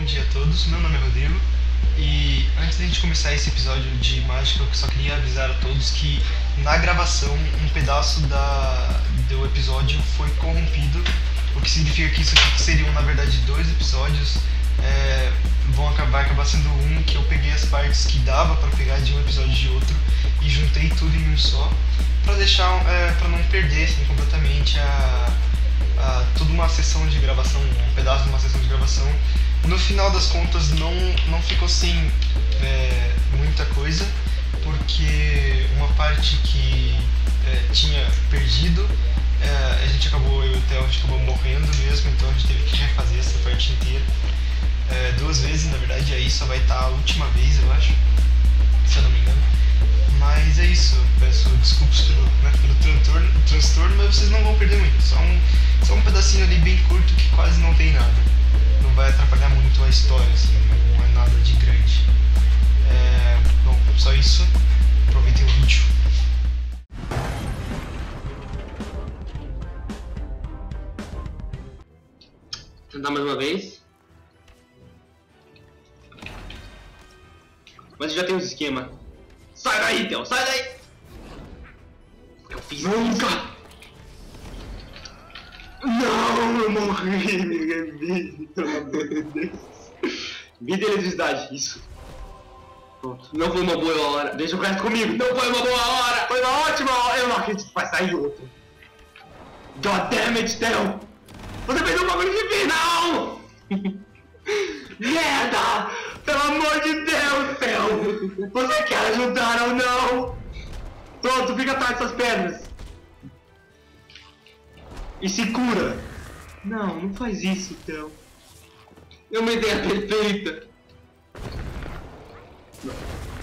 bom dia a todos. Meu nome é Rodrigo e antes da gente começar esse episódio de mágica, eu só queria avisar a todos que na gravação um pedaço do episódio foi corrompido, o que significa que isso aqui seriam na verdade dois episódios. Vai acabar sendo um que eu peguei as partes que dava para pegar de um episódio de outro e juntei tudo em um só para deixar para não perder assim, completamente toda uma sessão de gravação, um pedaço de uma sessão de gravação. No final das contas não ficou sem muita coisa, porque uma parte que tinha perdido, a gente acabou morrendo mesmo, então a gente teve que refazer essa parte inteira. Duas vezes, na verdade, aí só vai estar a última vez, eu acho, se eu não me engano. Mas é isso, eu peço desculpas pelo transtorno, mas vocês não vão perder muito. Só um pedacinho ali bem curto que quase não tem nada. Não vai atrapalhar muito a história, assim, não é nada de grande. Bom, só isso. Aproveitem o vídeo. Tentar mais uma vez. Mas já tem os esquemas. Sai daí, Theo, sai daí! Eu fiz nunca! Não, eu morri, minha vida, pelo amor de Deus. Vida e eletricidade, isso. Pronto, não foi uma boa hora. Deixa o resto comigo, não foi uma boa hora! Foi uma ótima hora! Eu não acredito que vai sair outro. God damn it, Theo! Você fez um bagulho divino! Merda! Pelo amor de Deus, Theo! Você quer ajudar ou não? Pronto, fica atrás dessas pedras. E se cura. Não faz isso, Theo. É uma ideia perfeita. Não.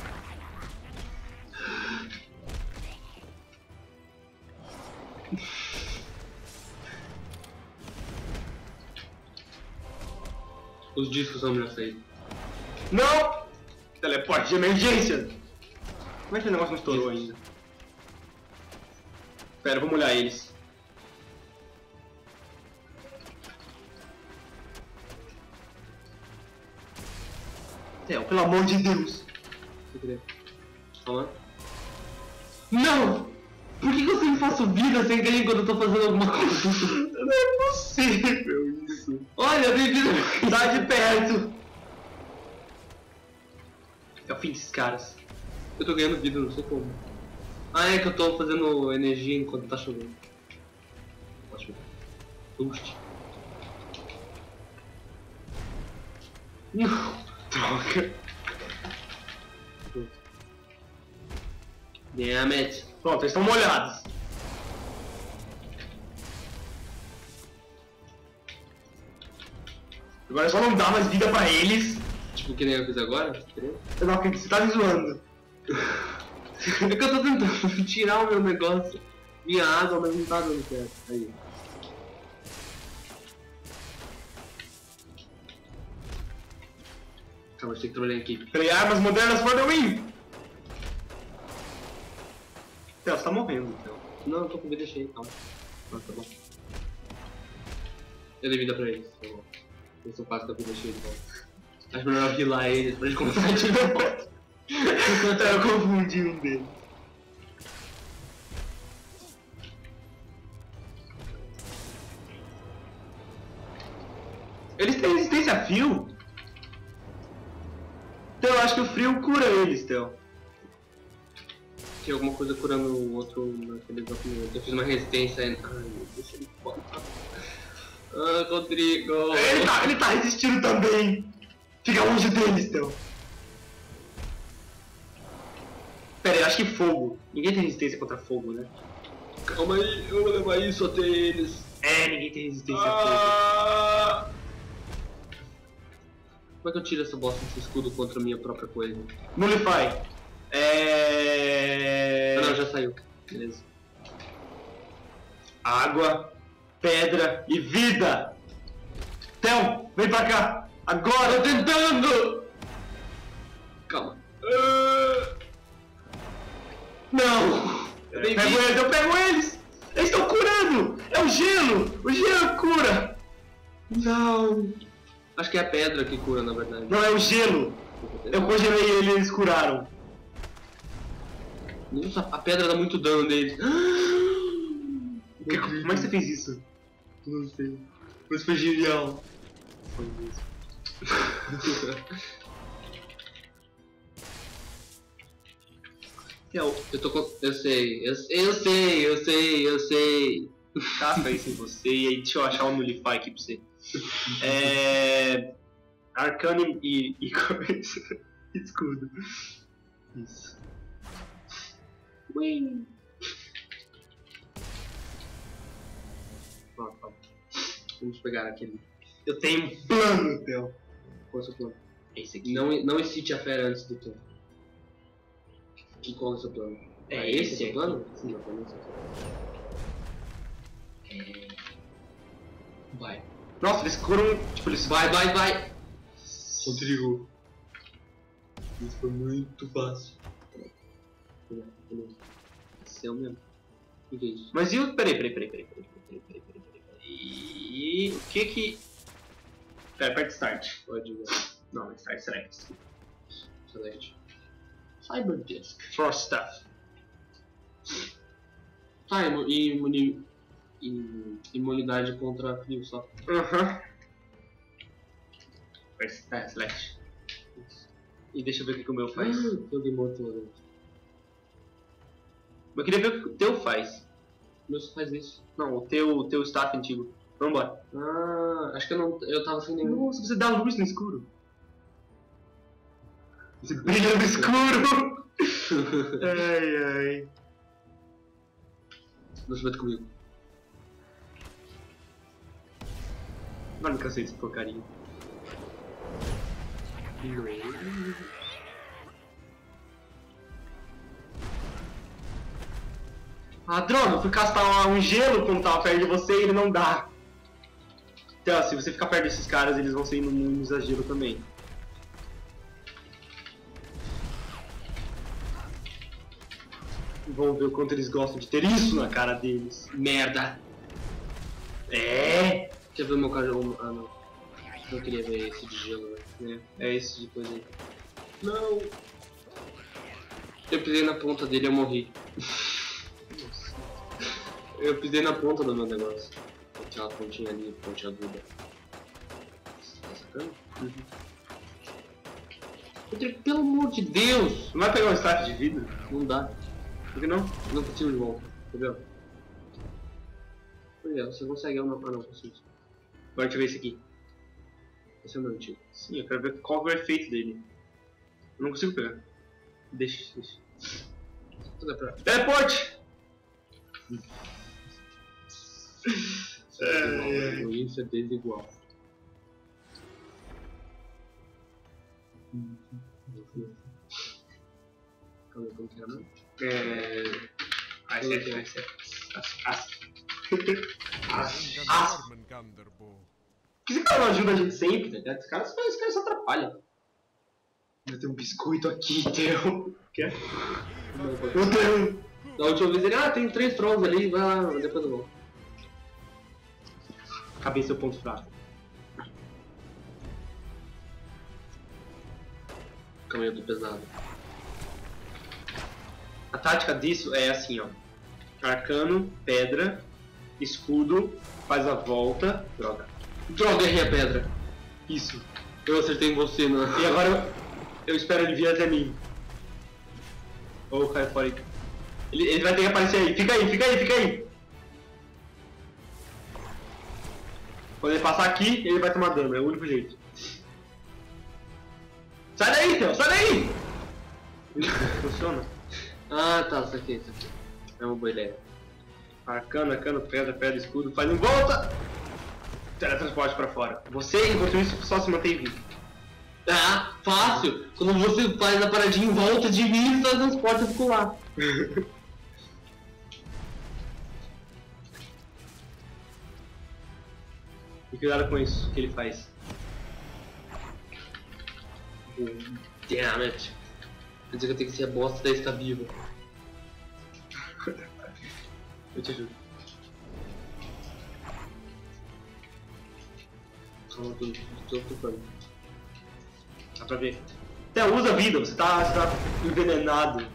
Os discos são melhor saída. Não! Teleporte de emergência! Como é que o negócio não estourou ainda? Pera, vamos olhar eles. Theo, pelo amor de Deus! Falando? Não! Por que eu sempre faço vida sem querer quando eu tô fazendo alguma coisa? Não é possível isso! Olha, tem vida! Tá de perto! É o fim desses caras. Eu tô ganhando vida, não sei como. Ah, é que eu tô fazendo energia enquanto tá chovendo. Ótimo. Boost. Não! Droga! Damn it! Pronto, eles estão molhados. Agora só não dá mais vida pra eles. Tipo, que nem eu fiz agora? Eu não acredito, você tá me zoando. É que eu tô tentando tirar o meu negócio, minha água, mas não tá dando certo. Aí. Calma, a gente tem que trabalhar em equipe. Criei armas modernas for the win! Theo, você tá morrendo, então. Não, eu tô com vida cheia, calma. Ah, tá bom. Eu dei vida pra eles, tá bom. Eu sou fácil da vida cheia de volta. Acho melhor healar eles pra gente começar a de volta. Eu confundi um deles. Eles têm resistência a frio? Então eu acho que o frio cura eles, Theo. Tem alguma coisa curando o outro naquele documento. Eu fiz uma resistência aí. Ai, deixa ele fora. Ah, Rodrigo. Ele tá resistindo também. Fica longe deles, Theo. Pera aí, eu acho que fogo. Ninguém tem resistência contra fogo, né? Calma aí, eu vou levar isso até eles. Ninguém tem resistência a fogo. Como é que eu tiro essa bosta desse escudo contra a minha própria coisa? Nullify. Não, já saiu. Beleza. Água, pedra e vida! Theo, vem pra cá! Agora! Tô tentando! Calma. Não! Eu pego eles! Eles estão curando! É o gelo! O gelo cura! Não! Acho que é a pedra que cura, na verdade. Não, é o gelo. Eu congelei ele e eles curaram. Nossa, a pedra dá muito dano neles. Como é que você fez isso? Não sei. Mas foi genial. Foi mesmo. Eu tô com... Eu sei. Tá, isso em você. E aí, deixa eu achar um Nullify aqui pra você. Arcane e coisa. Escudo. Isso. Ui. Ó, tá. Vamos pegar aquele. Eu tenho um plano, Theo. Qual é o seu plano? Esse aqui. Não excite a fera antes do tempo. E qual é o seu plano? É esse esse o seu plano? Sim. Não, pra mim é esse aqui. Vai. Nossa, eles curam. Tipo, eles. Vai. Rodrigo. Isso foi muito fácil. Esse é o mesmo. O que é isso? Mas e o. Peraí. E o que. Pera, aperta start. Pode ver. Não, start select. Select. Cyber Disk. For stuff. Tá, imunidade contra frio só. Select. E deixa eu ver o que o meu faz. Joguei morto lá dentro. Eu queria ver o que o teu faz. O meu só faz isso. Não, o teu staff antigo. Vambora. Ah, acho que eu tava sem nenhum. Nossa, você dá luz no escuro. Você brilha no escuro. Ai. Não se mete comigo. Agora me cansei dessa porcaria. Ah, droga, eu fui castar um gelo quando tava perto de você e ele não dá. Então, se você ficar perto desses caras, eles vão ser imunes a gelo também. Vamos ver o quanto eles gostam de ter isso na cara deles. Merda! É! Deixa eu ver o meu cajado. Ah, não. Eu queria ver esse de gelo, né? É esse de coisa aí. Não! Eu pisei na ponta dele e eu morri. Eu pisei na ponta do meu negócio. Tinha uma pontinha ali, ponte aguda. Tá sacando? Rodrigo, pelo amor de Deus! Não vai pegar um staff de vida? Não dá. Por que não? Não consigo de volta. Entendeu? Pois é, você consegue. Ah, não consigo. Agora deixa eu ver esse aqui. Esse é o meu antigo. Sim, eu quero ver qual é o efeito dele. Eu não consigo pegar. Deixa. Teleporte! O índice é desigual. Calma aí, como que era mesmo? Por que esse cara não ajuda a gente sempre, tá ligado? Esse cara só atrapalha. Eu tenho um biscoito aqui, Theo. Quer? Eu tenho. Da última vez ele, tem 3 trolls ali, vai lá, depois eu vou. Acabei seu ponto fraco. Caminho do pesado. A tática disso é assim, ó. Arcano, pedra, escudo, faz a volta. Droga, errei a pedra. Isso. Eu acertei em você, não. E agora eu espero ele vir até mim. Ou cai fora aí. Ele vai ter que aparecer aí. Fica aí. Quando ele passar aqui, ele vai tomar dano. É o único jeito. Sai daí, Theo! Sai daí! Funciona? Ah, tá, isso aqui. É uma boa ideia. Arcano, pedra, escudo. Faz em volta! Teletransporte pra fora. Você, enquanto isso, só se mantém vivo. Ah, fácil! Quando você faz a paradinha em volta de mim, você transporta e ficou lá. E cuidado com isso que ele faz. Damn it! Quer dizer que eu tenho que ser a bosta da estar viva. Eu te ajudo. Calma, tô ocupando. Dá pra ver. Até usa vida, você tá envenenado.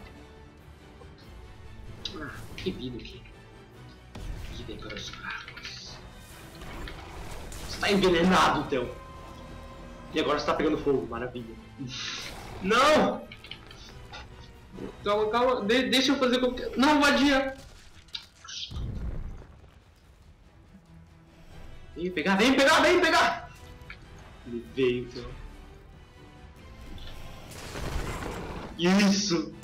Ah, que vida aqui. Vida para os fracos. Você tá envenenado, Theo. E agora você tá pegando fogo, maravilha. Não! Calma, calma, deixa eu fazer qualquer... Não, vadia! Vem pegar, vem pegar, vem pegar! Ele veio, Theo. Isso!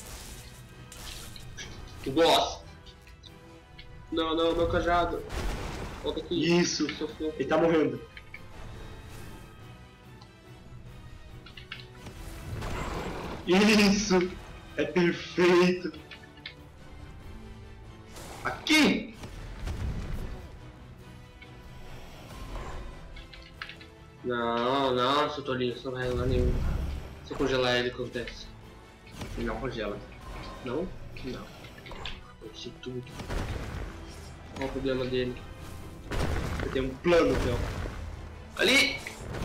Boss! Não, não, meu cajado. Volta aqui. Isso! Sofreu. Ele tá morrendo. Isso! É perfeito! Aqui! Não, não, seu tolinho, você não vai lá nenhum. Se eu congelar ele, acontece. Ele não congela. Não? Não. Eu sei tudo. Qual o problema dele? Eu tenho um plano, Theo. Ali!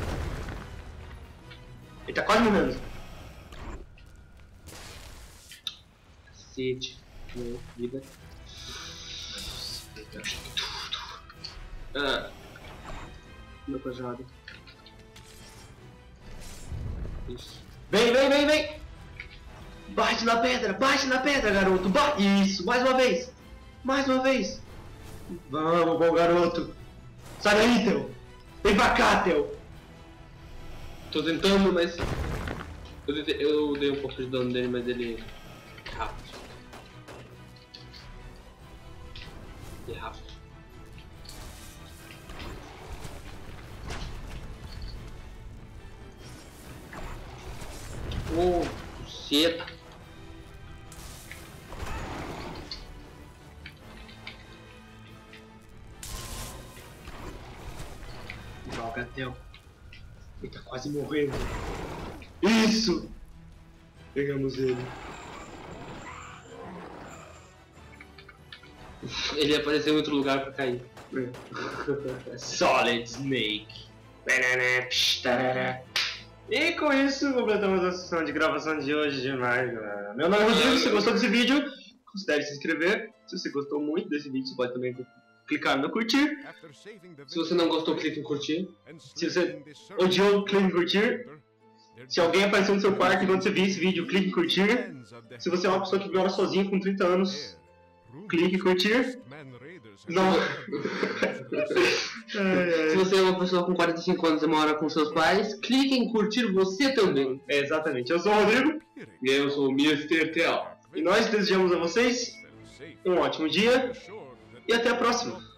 Ele tá quase morrendo. Cacete. Meu, vida. Ah. Meu cajado. Isso. Vem, vem, vem, vem! Bate na pedra, garoto! Isso, mais uma vez! Mais uma vez! Vamos, bom garoto! Sai daí, Theo! Vem pra cá, Theo! Tô tentando, mas... Eu dei um pouco de dano nele, mas ele... é rápido. Ele é rápido. Oh, buceta! Droga, Theo! Ele tá quase morrendo! Isso! Pegamos ele! Ele apareceu em outro lugar pra cair. Solid Snake! E com isso, completamos a sessão de gravação de hoje demais, galera. Meu nome é Rodrigo, se você gostou desse vídeo, considere se inscrever. Se você gostou muito desse vídeo, você pode também clicar no curtir. Se você não gostou, clique em curtir. Se você odiou, clique em curtir. Se alguém apareceu no seu quarto enquanto você viu esse vídeo, clique em curtir. Se você é uma pessoa que mora sozinha com 30 anos, clique em curtir. Não. Se você é uma pessoa com 45 anos e mora com seus pais, clique em curtir você também. É, exatamente. Eu sou o Rodrigo. E eu sou o Mr. Tel. E nós desejamos a vocês um ótimo dia. E até a próxima.